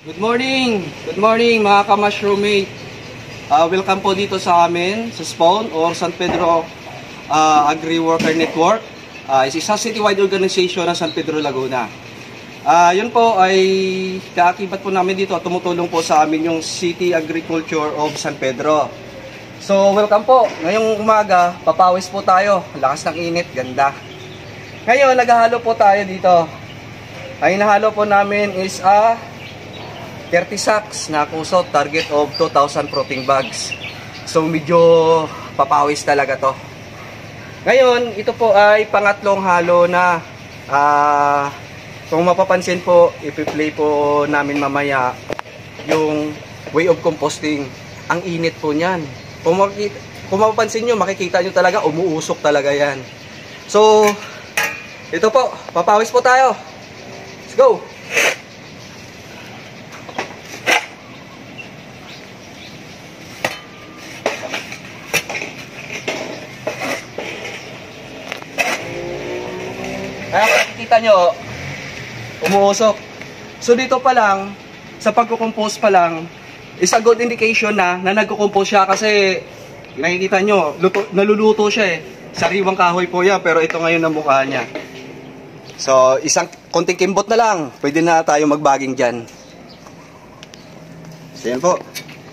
Good morning! Good morning mga ka-mushroommate. Welcome po dito sa amin, sa Spawn or San Pedro Agri-Worker Network. Isa citywide organization ng San Pedro, Laguna. Yun po ay kaakibat po namin dito at tumutulong po sa amin yung City Agriculture of San Pedro. So welcome po. Ngayong umaga, papawis po tayo. Lakas ng init, ganda. Ngayon, naghahalo po tayo dito. Ang hinahalo po namin is 30 sacks na kusot, target of 2,000 protein bags. So medyo papawis talaga to. Ngayon, ito po ay pangatlong halo na. Kung mapapansin po, ipi-play po namin mamaya yung way of composting. Ang init po niyan. Kung mapapansin nyo, makikita nyo talaga, umuusok talaga yan. So, ito po, papawis po tayo. Let's go! Kaya makikita nyo, umuusok. So dito pa lang, sa pagkukompose pa lang, is a good indication na nagkukompose siya kasi nakikita nyo, naluluto siya eh. Sariwang kahoy po yan, pero ito ngayon ang mukha niya. So isang konting kimbot na lang, pwede na tayo magbaging dyan. So yan po.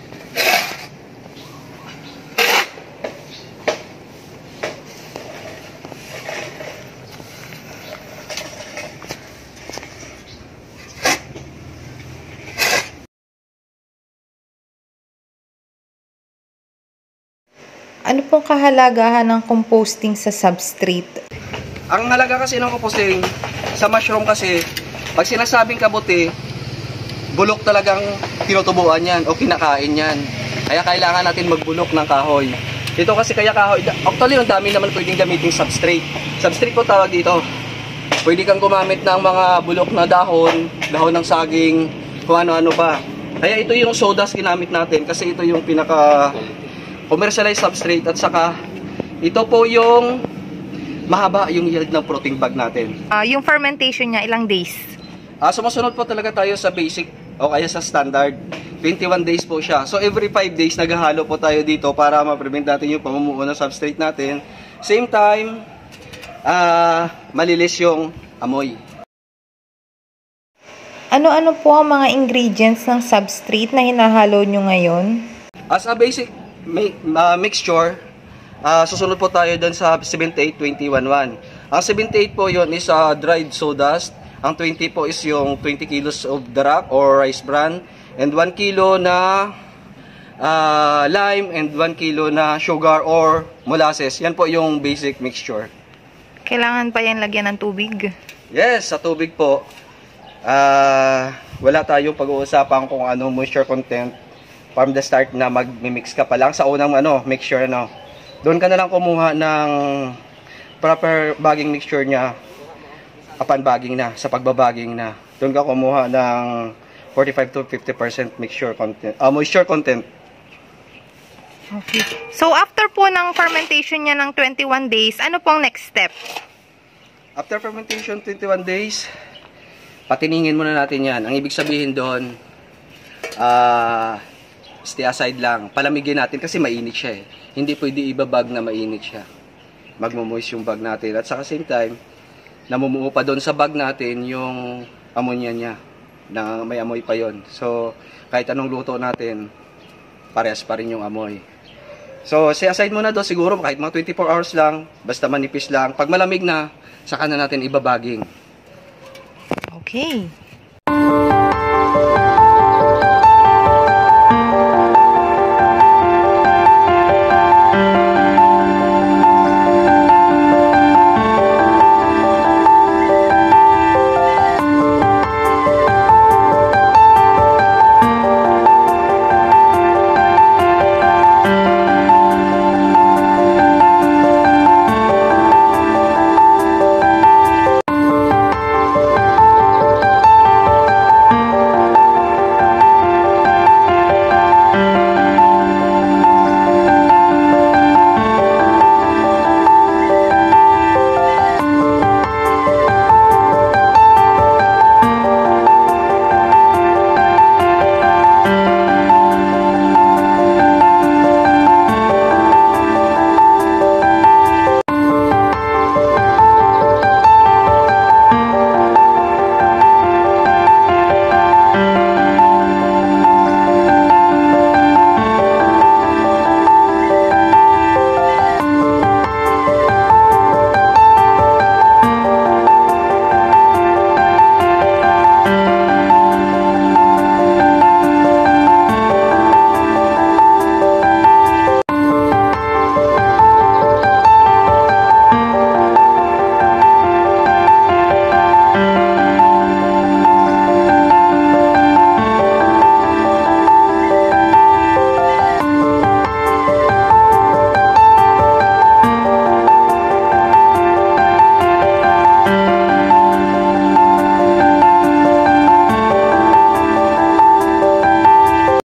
Ano pong kahalagahan ng composting sa substrate? Ang halaga kasi ng composting sa mushroom kasi, pag sinasabing kabuti, bulok talagang tinutubuan yan o kinakain yan. Kaya kailangan natin magbulok ng kahoy. Ito kasi kaya kahoy, actually ang dami naman pwedeng gamitin substrate. Substrate po tawag dito. Pwede kang gumamit ng mga bulok na dahon ng saging, kung ano-ano pa. Kaya ito yung sawdust ginamit natin kasi ito yung pinaka commercialized substrate at saka ito po yung mahaba yung yield ng protein bag natin. Yung fermentation niya, ilang days? Sumusunod po talaga tayo sa basic o kaya sa standard. 21 days po siya. So every 5 days naghahalo po tayo dito para ma-prevent natin yung pamumuo ng substrate natin. Same time, malilis yung amoy. Ano-ano po ang mga ingredients ng substrate na hinahalo nyo ngayon? As a basic mixture, susunod po tayo dun sa 78-20-11. Ang 78 po yun is dried sawdust. Ang 20 po is yung 20 kilos of darak or rice bran. And 1 kilo na lime and 1 kilo na sugar or molasses. Yan po yung basic mixture. Kailangan pa yan lagyan ng tubig? Yes, sa tubig po. Wala tayong pag-uusapan kung ano moisture content. From the start na mag-mix ka pa lang sa unang mixture doon ka na lang kumuha ng proper bagging mixture niya upon bagging na, sa pagbabaging na. Doon ka kumuha ng 45 to 50% mixture content, moisture content. Okay. So after po ng fermentation niya ng 21 days, ano pong next step? After fermentation 21 days, patiningin muna natin yan. Ang ibig sabihin doon, stay aside lang. Palamigin natin kasi mainit siya eh. Hindi pwede ibabag na mainit siya. Magmo-moist yung bag natin. At sa same time, namumuo pa doon sa bag natin yung ammonia niya. Na may amoy pa yon. So, kahit anong luto natin, parehas pa rin yung amoy. So, stay aside muna doon. Siguro kahit mga 24 hours lang, basta manipis lang. Pag malamig na, saka na natin ibabaging. Okay.